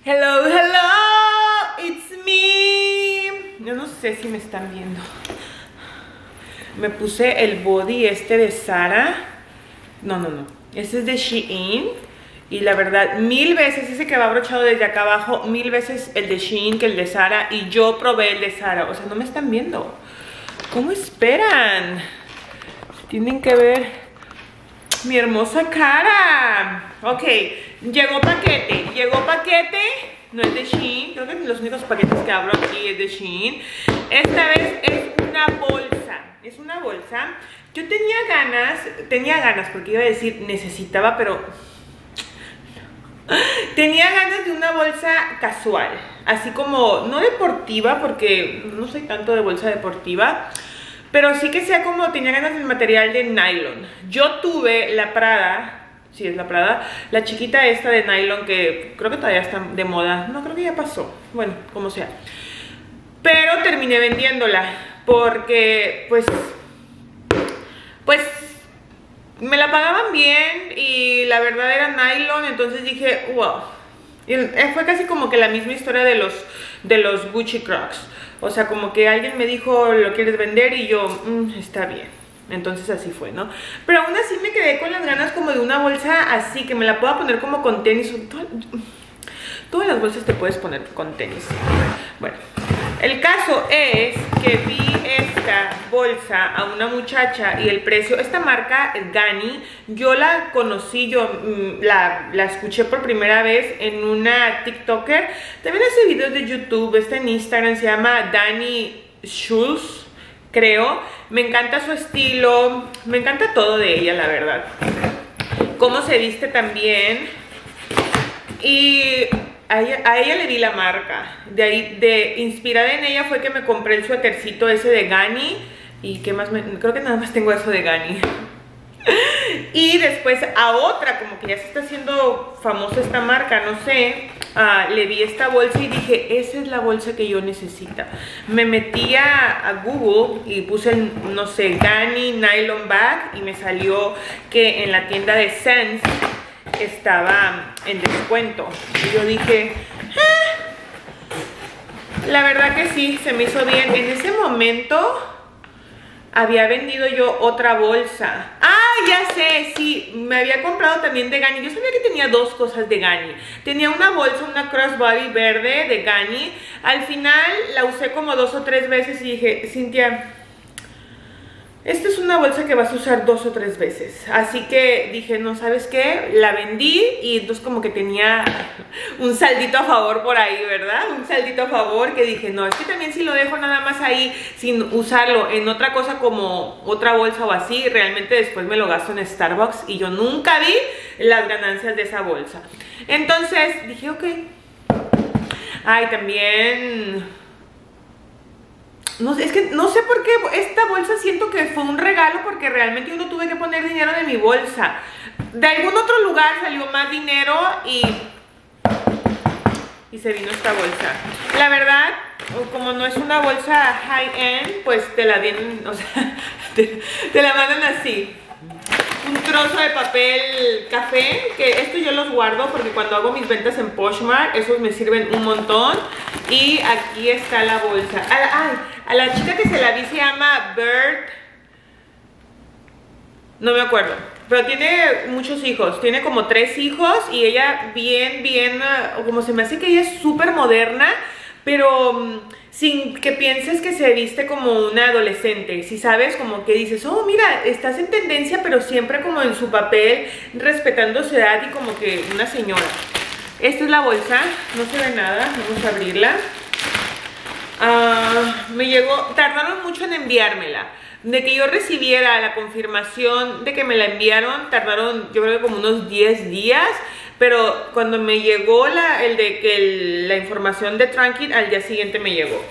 Hello, hello, it's me. Yo no sé si me están viendo. Me puse el body este de Zara. No. Este es de Shein. Y la verdad, 1000 veces ese que va abrochado desde acá abajo, 1000 veces el de Shein que el de Zara. Y yo probé el de Zara. O sea, no me están viendo. ¿Cómo esperan? Tienen que ver mi hermosa cara. Ok, llegó paquete. No es de Shein. Creo que los únicos paquetes que abro aquí es de Shein. Esta vez es una bolsa. Es una bolsa. Yo tenía ganas porque iba a decir necesitaba, pero tenía ganas de una bolsa casual. Así como, no deportiva, porque no soy tanto de bolsa deportiva, pero sí que sea como, tenía ganas del material de nylon. Yo tuve la Prada. Sí, es la Prada. La chiquita esta de nylon que creo que todavía está de moda. No, creo que ya pasó. Bueno, como sea. Pero terminé vendiéndola porque, pues me la pagaban bien y la verdad era nylon. Entonces dije, wow. Y fue casi como que la misma historia de los Gucci Crocs. O sea, como que alguien me dijo, ¿lo quieres vender? Y yo, está bien. Entonces así fue, ¿no? Pero aún así me quedé con las ganas como de una bolsa así, que me la pueda poner como con tenis. Todas las bolsas te puedes poner con tenis. Bueno, el caso es que vi esta bolsa a una muchacha y el precio, esta marca Ganni, yo la conocí, la escuché por primera vez en una TikToker. También hace videos de YouTube, está en Instagram, se llama Dani Schulz, creo. Me encanta su estilo, me encanta todo de ella, la verdad. Cómo se viste también. Y a ella le di la marca. De ahí, inspirada en ella fue que me compré el suétercito ese de Ganni. Y qué más, creo que nada más tengo eso de Ganni. Y después a otra, como que ya se está haciendo famosa esta marca, no sé, le vi esta bolsa y dije, esa es la bolsa que yo necesito. Me metí a Google y puse, no sé, Ganni Nylon Bag y me salió que en la tienda de Sense estaba en descuento. Y yo dije, la verdad que sí, se me hizo bien. En ese momento había vendido yo otra bolsa. ¡Ah, ya sé! Sí, me había comprado también de Ganni. Yo sabía que tenía dos cosas de Ganni. Tenía una bolsa, una crossbody verde de Ganni. Al final la usé como 2 o 3 veces y dije, Cintia, esta es una bolsa que vas a usar 2 o 3 veces. Así que dije, no, ¿sabes qué? La vendí y entonces como que tenía un saldito a favor por ahí, ¿verdad? Un saldito a favor que dije, no, es que también si lo dejo nada más ahí sin usarlo en otra cosa como otra bolsa o así, realmente después me lo gasto en Starbucks y yo nunca vi las ganancias de esa bolsa. Entonces dije, ok. Ay, también... No sé, es que no sé por qué esta bolsa siento que fue un regalo porque realmente yo no tuve que poner dinero de mi bolsa. De algún otro lugar salió más dinero y se vino esta bolsa. La verdad, como no es una bolsa high-end, pues te la vienen, o sea, te la mandan así. Un trozo de papel café, que esto yo los guardo porque cuando hago mis ventas en Poshmark, esos me sirven un montón. Y aquí está la bolsa. A la chica que se la vi se llama Bird, no me acuerdo, pero tiene muchos hijos, tiene como 3 hijos y ella bien, como se me hace que ella es súper moderna, pero sin que pienses que se viste como una adolescente, si sabes, como que dices, oh mira, estás en tendencia, pero siempre como en su papel, respetando su edad y como que una señora. Esta es la bolsa, no se ve nada, vamos a abrirla. Me llegó, tardaron mucho en enviármela. De que yo recibiera la confirmación de que me la enviaron, tardaron yo creo que como unos 10 días. Pero cuando me llegó la información de Trunking, al día siguiente me llegó.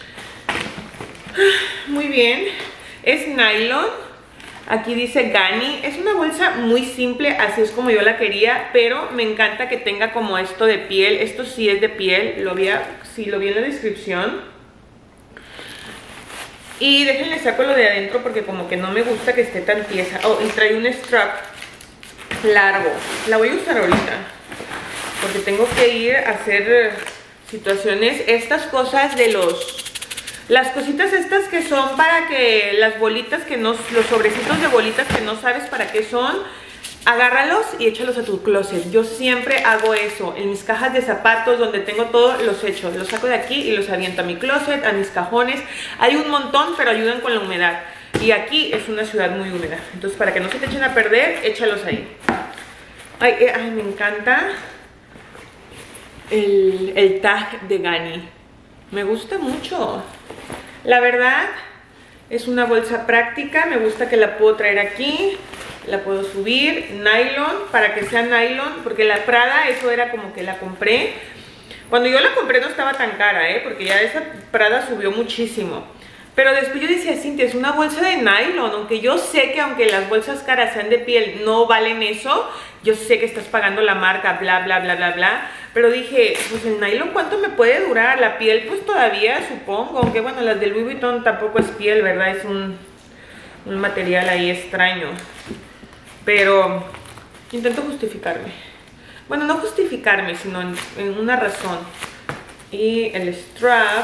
Muy bien, es nylon. Aquí dice Ganni. Es una bolsa muy simple, así es como yo la quería, pero me encanta que tenga como esto de piel. Esto sí es de piel, sí, lo vi en la descripción. Y déjenle saco lo de adentro porque como que no me gusta que esté tan tiesa. Oh, y trae un strap largo. La voy a usar ahorita. porque tengo que ir a hacer situaciones. Estas cosas de las cositas estas que son para que las bolitas que no, los sobrecitos de bolitas que no sabes para qué son, agárralos y échalos a tu closet. Yo siempre hago eso. En mis cajas de zapatos, donde tengo todo, los echo. Los saco de aquí y los aviento a mi closet, a mis cajones. Hay un montón, pero ayudan con la humedad. Y aquí es una ciudad muy húmeda. Entonces, para que no se te echen a perder, échalos ahí. Ay, me encanta el tag de Ganni. Me gusta mucho. La verdad, es una bolsa práctica. Me gusta que la puedo traer aquí. La puedo subir, nylon, para que sea nylon, porque la Prada, eso era como que la compré. Cuando yo la compré no estaba tan cara, porque ya esa Prada subió muchísimo. Pero después yo decía, Cintia, es una bolsa de nylon, aunque yo sé que aunque las bolsas caras sean de piel, no valen eso. Yo sé que estás pagando la marca, bla, bla, bla, bla, bla. Pero dije, pues el nylon, ¿cuánto me puede durar? La piel, pues todavía, supongo. Aunque bueno, las de Louis Vuitton tampoco es piel, ¿verdad? Es un material ahí extraño. Pero intento justificarme. Bueno, no justificarme, sino en una razón. Y el strap.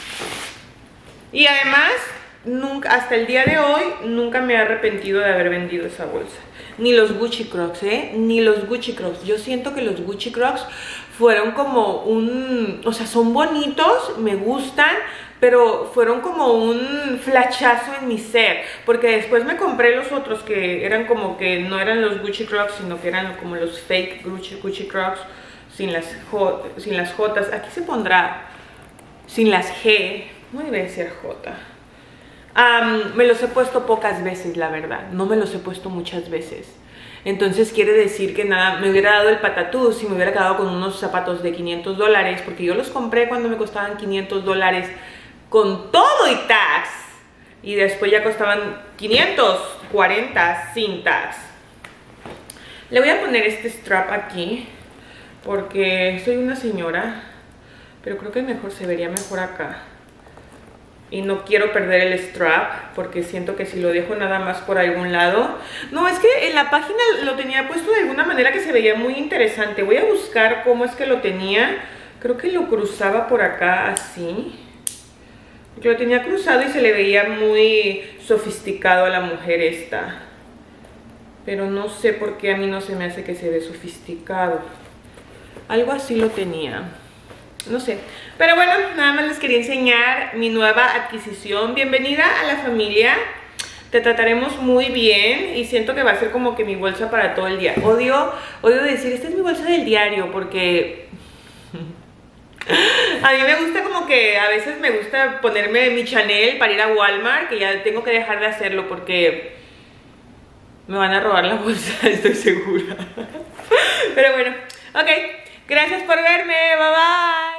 Y además, nunca, hasta el día de hoy, nunca me he arrepentido de haber vendido esa bolsa. Ni los Gucci Crocs, ni los Gucci Crocs. Yo siento que los Gucci Crocs fueron como o sea, son bonitos, me gustan, pero fueron como un flachazo en mi ser, porque después me compré los otros que eran como que no eran los Gucci Crocs, sino que eran como los fake Gucci Crocs, sin las Jotas. Aquí se pondrá sin las G, no debe ser J. Me los he puesto pocas veces, la verdad, no me los he puesto muchas veces. Entonces quiere decir que nada, me hubiera dado el patatús si me hubiera quedado con unos zapatos de $500, porque yo los compré cuando me costaban $500 con todo y tax, y después ya costaban 540 sin tax. Le voy a poner este strap aquí, porque soy una señora, pero creo que mejor se vería mejor acá. Y no quiero perder el strap, porque siento que si lo dejo nada más por algún lado... No, es que en la página lo tenía puesto de alguna manera que se veía muy interesante. Voy a buscar cómo es que lo tenía. Creo que lo cruzaba por acá así. Porque lo tenía cruzado y se le veía muy sofisticado a la mujer esta. Pero no sé por qué a mí no se me hace que se ve sofisticado. Algo así lo tenía. No sé, pero bueno, nada más les quería enseñar mi nueva adquisición. Bienvenida a la familia. Te trataremos muy bien y siento que va a ser como que mi bolsa para todo el día. Odio decir, esta es mi bolsa del diario, porque a mí me gusta como que a veces me gusta ponerme mi Chanel para ir a Walmart, que ya tengo que dejar de hacerlo porque me van a robar la bolsa, estoy segura. Pero bueno, ok, gracias por verme, bye bye.